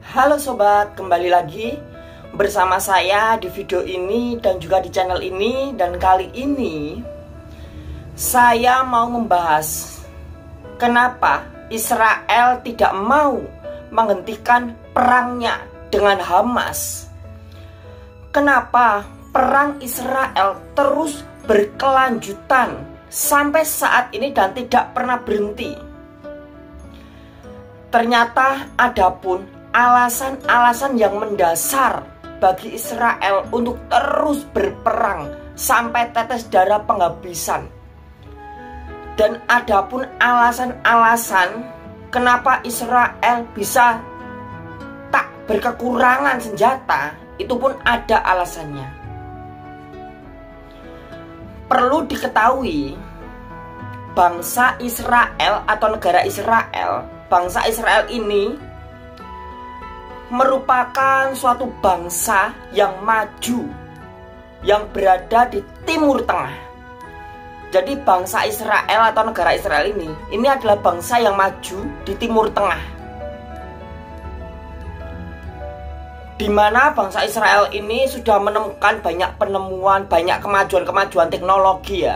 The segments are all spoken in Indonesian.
Halo sobat, kembali lagi bersama saya di video ini dan juga di channel ini. Dan kali ini saya mau membahas kenapa Israel tidak mau menghentikan perangnya dengan Hamas. Kenapa perang Israel terus berkelanjutan sampai saat ini dan tidak pernah berhenti. Ternyata ada pun alasan-alasan yang mendasar bagi Israel untuk terus berperang sampai tetes darah penghabisan. Dan ada pun alasan-alasan kenapa Israel bisa tak berkekurangan senjata, itu pun ada alasannya. Perlu diketahui, bangsa Israel atau negara Israel, bangsa Israel ini merupakan suatu bangsa yang maju, yang berada di Timur Tengah. Jadi bangsa Israel atau negara Israel ini adalah bangsa yang maju di Timur Tengah, di mana bangsa Israel ini sudah menemukan banyak penemuan, banyak kemajuan-kemajuan teknologi ya.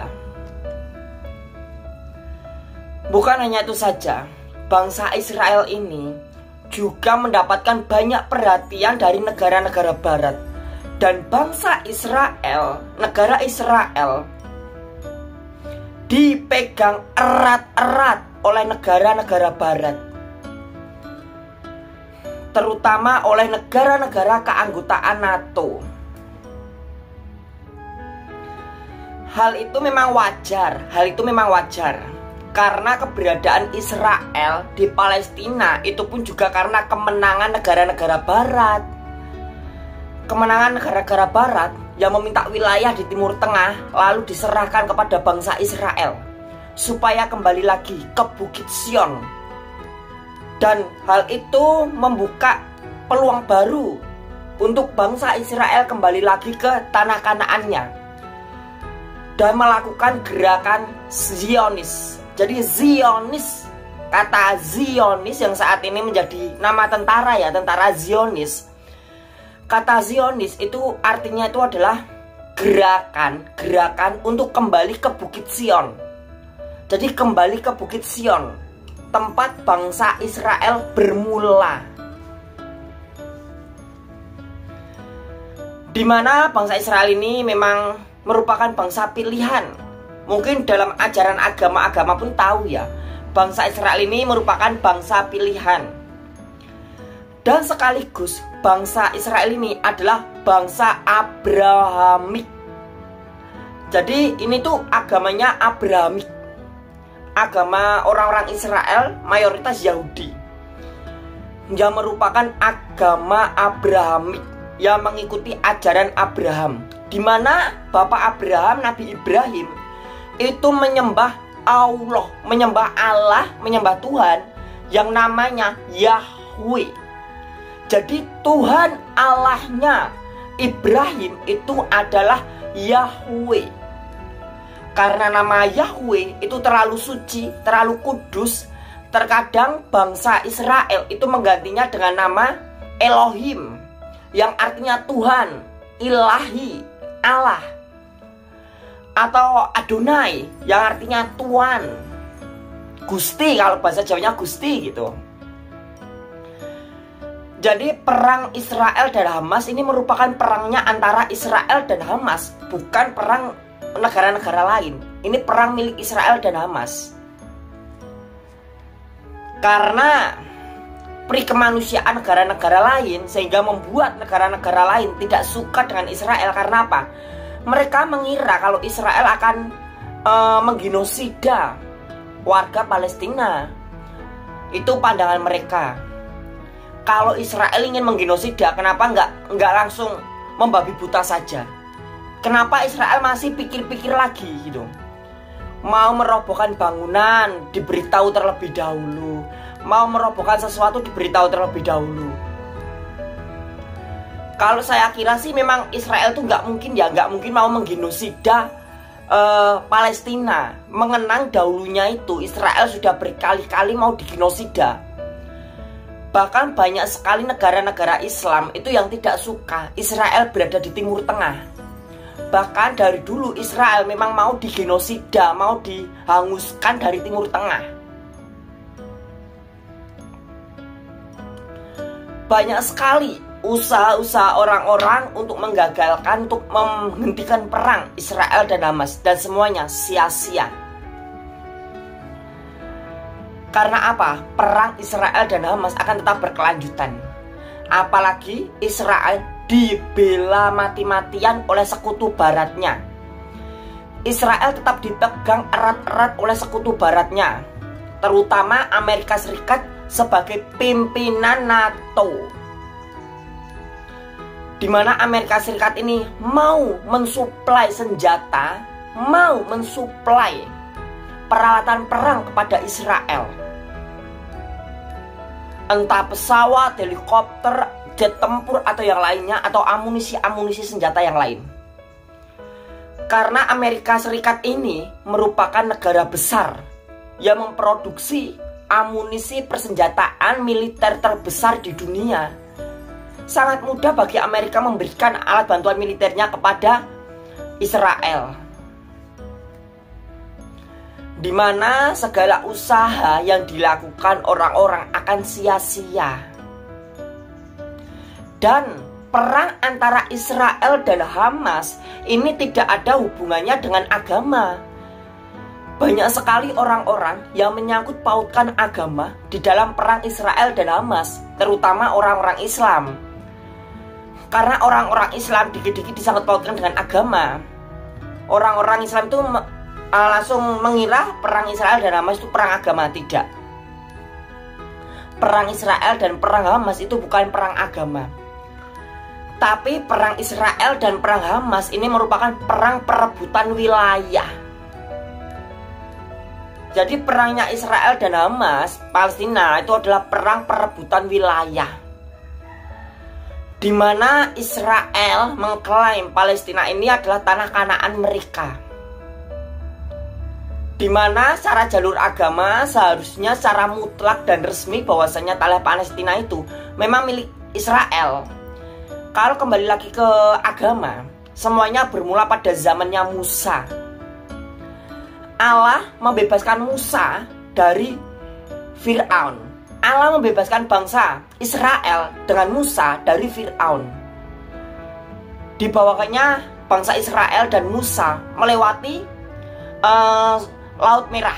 Bukan hanya itu saja, bangsa Israel ini juga mendapatkan banyak perhatian dari negara-negara barat. Dan bangsa Israel, negara Israel, dipegang erat-erat oleh negara-negara barat, terutama oleh negara-negara keanggotaan NATO. Hal itu memang wajar, karena keberadaan Israel di Palestina itu pun juga karena kemenangan negara-negara barat. Kemenangan negara-negara barat yang meminta wilayah di Timur Tengah lalu diserahkan kepada bangsa Israel supaya kembali lagi ke Bukit Sion. Dan hal itu membuka peluang baru untuk bangsa Israel kembali lagi ke tanah Kanaannya dan melakukan gerakan Zionis. Jadi Zionis, kata Zionis yang saat ini menjadi nama tentara ya, tentara Zionis. Kata Zionis itu artinya itu adalah gerakan untuk kembali ke Bukit Sion. Jadi kembali ke Bukit Sion, tempat bangsa Israel bermula. Di mana bangsa Israel ini memang merupakan bangsa pilihan. Mungkin dalam ajaran agama-agama pun tahu ya, bangsa Israel ini merupakan bangsa pilihan. Dan sekaligus bangsa Israel ini adalah bangsa Abrahamik. Jadi ini tuh agamanya Abrahamik. Agama orang-orang Israel mayoritas Yahudi, yang merupakan agama Abrahamik, yang mengikuti ajaran Abraham, di mana Bapak Abraham, Nabi Ibrahim, itu menyembah Allah, menyembah Tuhan yang namanya Yahweh. Jadi Tuhan Allahnya Ibrahim itu adalah Yahweh. Karena nama Yahweh itu terlalu suci, terlalu kudus, terkadang bangsa Israel itu menggantinya dengan nama Elohim, yang artinya Tuhan, Ilahi, Allah, atau Adonai yang artinya Tuan, Gusti, kalau bahasa Jawanya Gusti gitu. Jadi perang Israel dan Hamas ini merupakan perangnya antara Israel dan Hamas, bukan perang negara-negara lain. Ini perang milik Israel dan Hamas. Karena perikemanusiaan negara-negara lain, sehingga membuat negara-negara lain tidak suka dengan Israel. Karena apa? Mereka mengira kalau Israel akan menggenosida warga Palestina. Itu pandangan mereka. Kalau Israel ingin menggenosida, kenapa nggak langsung membabi buta saja? Kenapa Israel masih pikir-pikir lagi gitu? Mau merobohkan bangunan, diberitahu terlebih dahulu. Mau merobohkan sesuatu, diberitahu terlebih dahulu. Kalau saya kira sih memang Israel tuh nggak mungkin mau menggenosida Palestina. Mengenang dahulunya itu Israel sudah berkali-kali mau digenosida. Bahkan banyak sekali negara-negara Islam itu yang tidak suka Israel berada di Timur Tengah. Bahkan dari dulu Israel memang mau digenosida, mau dihanguskan dari Timur Tengah. Banyak sekali usaha-usaha orang-orang untuk menggagalkan, untuk menghentikan perang Israel dan Hamas, dan semuanya sia-sia. Karena apa? Perang Israel dan Hamas akan tetap berkelanjutan. Apalagi Israel dibela mati-matian oleh sekutu baratnya. Israel tetap dipegang erat-erat oleh sekutu baratnya, terutama Amerika Serikat sebagai pimpinan NATO, di mana Amerika Serikat ini mau mensuplai senjata, mau mensuplai peralatan perang kepada Israel. Entah pesawat, helikopter, jet tempur atau yang lainnya, atau amunisi senjata yang lain. Karena Amerika Serikat ini merupakan negara besar yang memproduksi amunisi persenjataan militer terbesar di dunia. Sangat mudah bagi Amerika memberikan alat bantuan militernya kepada Israel, di mana segala usaha yang dilakukan orang-orang akan sia-sia. Dan perang antara Israel dan Hamas ini tidak ada hubungannya dengan agama. Banyak sekali orang-orang yang menyangkut pautkan agama di dalam perang Israel dan Hamas, terutama orang-orang Islam. Karena orang-orang Islam dikit-dikit disangkut pautkan dengan agama. Orang-orang Islam itu langsung mengira perang Israel dan Hamas itu perang agama. Tidak. Perang Israel dan perang Hamas itu bukan perang agama, tapi perang Israel dan perang Hamas ini merupakan perang perebutan wilayah. Jadi perangnya Israel dan Hamas Palestina itu adalah perang perebutan wilayah, di mana Israel mengklaim Palestina ini adalah tanah Kanaan mereka, di mana secara jalur agama seharusnya secara mutlak dan resmi bahwasanya tanah Palestina itu memang milik Israel. Kalau kembali lagi ke agama, semuanya bermula pada zamannya Musa. Allah membebaskan Musa dari Fir'aun. Allah membebaskan bangsa Israel dengan Musa dari Fir'aun. Dibawakannya bangsa Israel dan Musa melewati Laut Merah,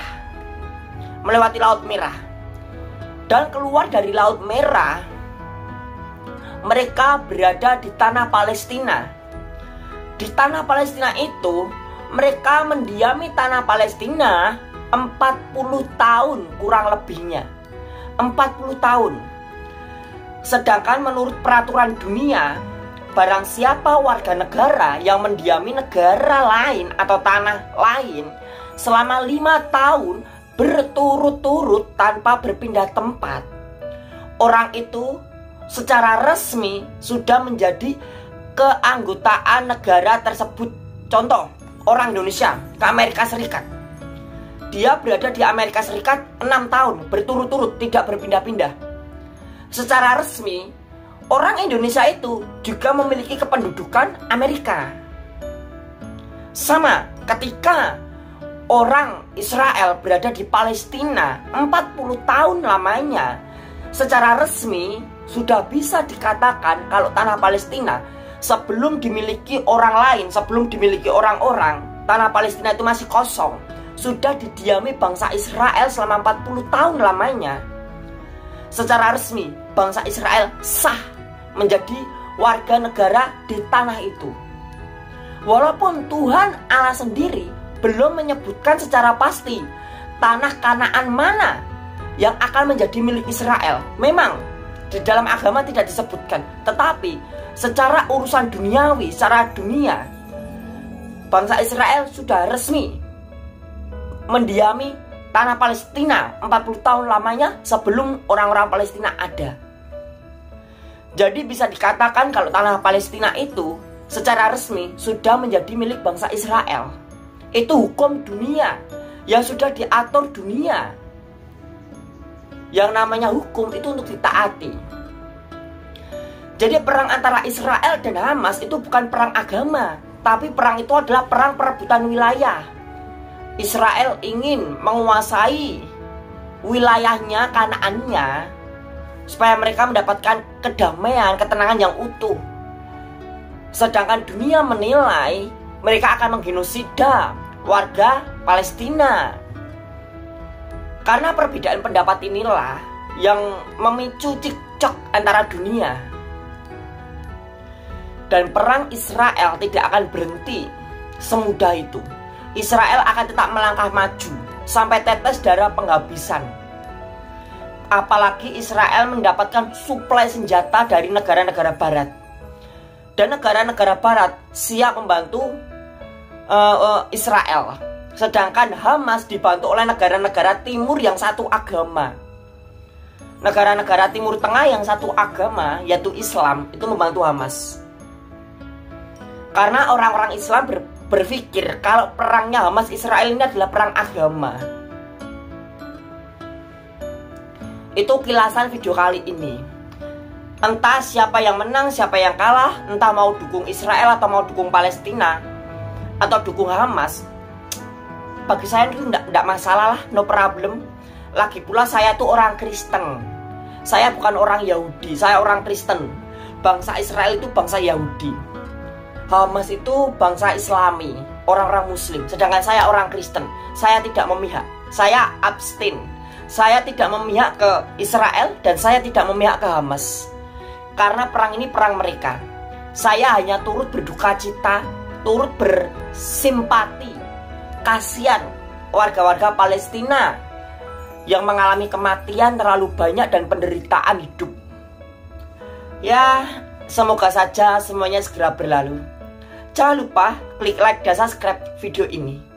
dan keluar dari Laut Merah. Mereka berada di tanah Palestina. Di tanah Palestina itu mereka mendiami tanah Palestina 40 tahun kurang lebihnya. 40 tahun. Sedangkan menurut peraturan dunia, barang siapa warga negara yang mendiami negara lain atau tanah lain selama 5 tahun berturut-turut tanpa berpindah tempat, orang itu secara resmi sudah menjadi keanggotaan negara tersebut. Contoh, orang Indonesia ke Amerika Serikat, dia berada di Amerika Serikat 6 tahun berturut-turut tidak berpindah-pindah. Secara resmi, orang Indonesia itu juga memiliki kependudukan Amerika. Sama ketika orang Israel berada di Palestina 40 tahun lamanya, secara resmi sudah bisa dikatakan kalau tanah Palestina sebelum dimiliki orang lain, sebelum dimiliki orang-orang, tanah Palestina itu masih kosong. Sudah didiami bangsa Israel selama 40 tahun lamanya. Secara resmi bangsa Israel sah menjadi warga negara di tanah itu. Walaupun Tuhan Allah sendiri belum menyebutkan secara pasti tanah Kanaan mana yang akan menjadi milik Israel. Memang di dalam agama tidak disebutkan, tetapi secara urusan duniawi, secara dunia, bangsa Israel sudah resmi mendiami tanah Palestina 40 tahun lamanya sebelum orang-orang Palestina ada. Jadi bisa dikatakan kalau tanah Palestina itu secara resmi sudah menjadi milik bangsa Israel. Itu hukum dunia yang sudah diatur dunia. Yang namanya hukum itu untuk ditaati. Jadi perang antara Israel dan Hamas itu bukan perang agama, tapi perang itu adalah perang perebutan wilayah. Israel ingin menguasai wilayahnya, Kanaannya, supaya mereka mendapatkan kedamaian, ketenangan yang utuh. Sedangkan dunia menilai mereka akan menggenosida warga Palestina. Karena perbedaan pendapat inilah yang memicu cekcok antara dunia. Dan perang Israel tidak akan berhenti semudah itu. Israel akan tetap melangkah maju sampai tetes darah penghabisan. Apalagi Israel mendapatkan suplai senjata dari negara-negara barat. Dan negara-negara barat siap membantu Israel. Sedangkan Hamas dibantu oleh negara-negara timur yang satu agama. Negara-negara timur tengah yang satu agama, yaitu Islam, itu membantu Hamas. Karena orang-orang Islam berpikir kalau perangnya Hamas Israel ini adalah perang agama. Itu kilasan video kali ini. Entah siapa yang menang, siapa yang kalah, entah mau dukung Israel atau mau dukung Palestina atau dukung Hamas, bagi saya itu tidak masalah lah, no problem. Lagi pula saya tuh orang Kristen. Saya bukan orang Yahudi, saya orang Kristen. Bangsa Israel itu bangsa Yahudi, Hamas itu bangsa Islami, orang-orang Muslim. Sedangkan saya orang Kristen. Saya tidak memihak, saya abstain. Saya tidak memihak ke Israel dan saya tidak memihak ke Hamas. Karena perang ini perang mereka. Saya hanya turut berduka cita, turut bersimpati, kasihan warga-warga Palestina yang mengalami kematian terlalu banyak dan penderitaan hidup. Ya, semoga saja semuanya segera berlalu. Jangan lupa klik like dan subscribe video ini.